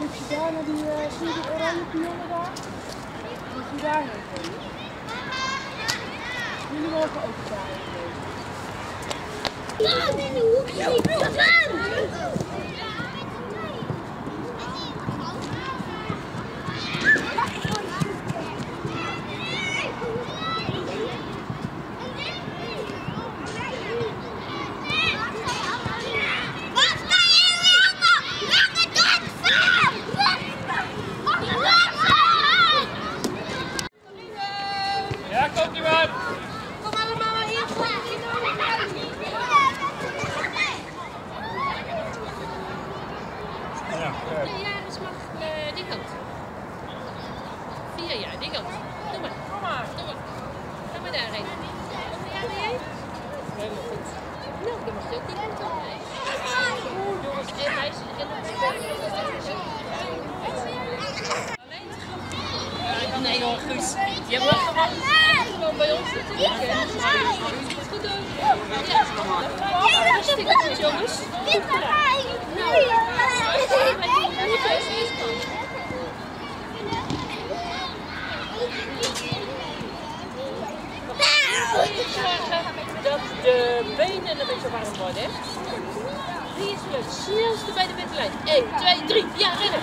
je daar naar die, zie je die oranje pionnen daar? Moet je daarheen gaan. Jullie mogen ook daarheen gaan. In de hoek zie ik het aan! Ja, komt u maar! Kom allemaal maar hier voor je Ja, dus mag die kant. 4 jaar, die kant. Doe maar. Kom maar. Doe maar. Ga maar daarheen. Kom jij mee? Helemaal goed. Nou, dan mag je ook die kant op. Jongens en meisjes. Nee hoor, Guus. Je mag gewoon bij ons natuurlijk. Goed doen. Ja, hartstikke goed jongens. Dit bij mij! Dat de benen een beetje warm worden. Wie is het snelste bij de witte lijn? 1, 2, 3. Ja, rennen!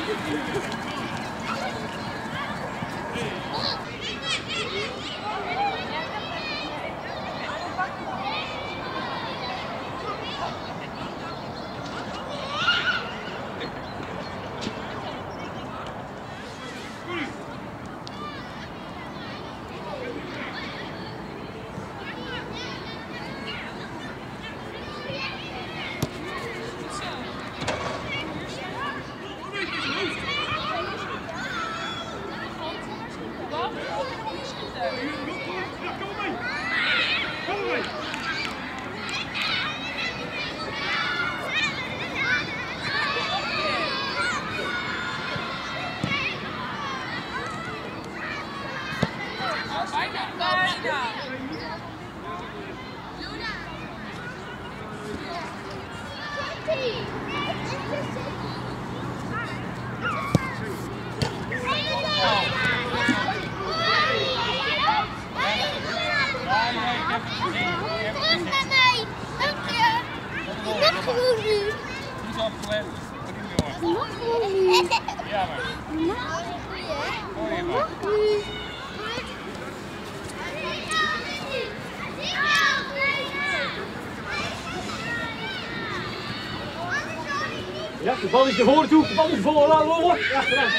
Ja, de bal is naar voren toe, de bal is vol, rollen. Ja, gedaan.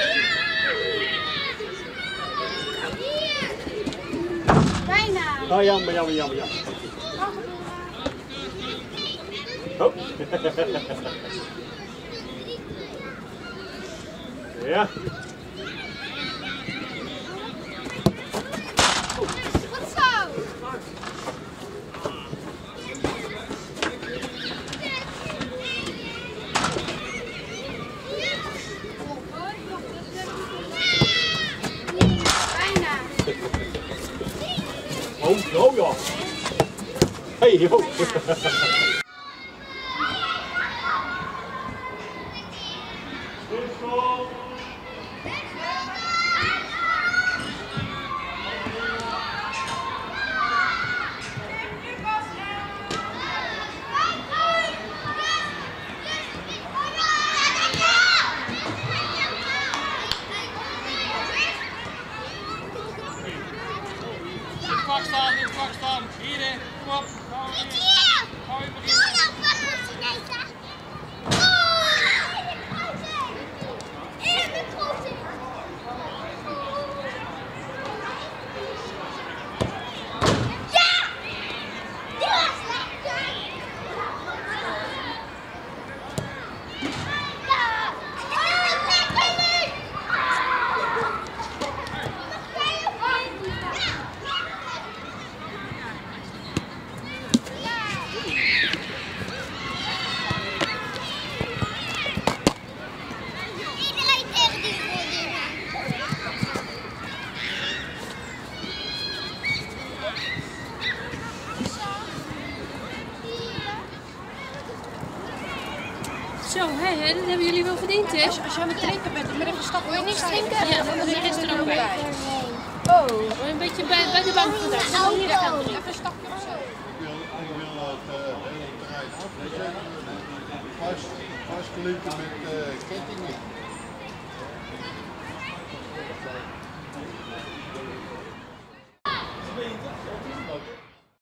Bijna. Oh, jammer. Oh. Ja. Wat zo? Bijna. Oh ja. Hey, joh. In het vak staan. Hier, kom op. Hou je maar Zo, hè, dat hebben jullie wel verdiend, hè? Als je aan het drinken bent, dan moet je even stappen. Wil je niks drinken? Ja, dan is de rest er ook bij. Oh. Een beetje bij de bank vandaag. Dan moet je gaan drinken. Even een stapje of zo. Ik wil het hele terrein afzetten. Vastgelinkt met kettingen.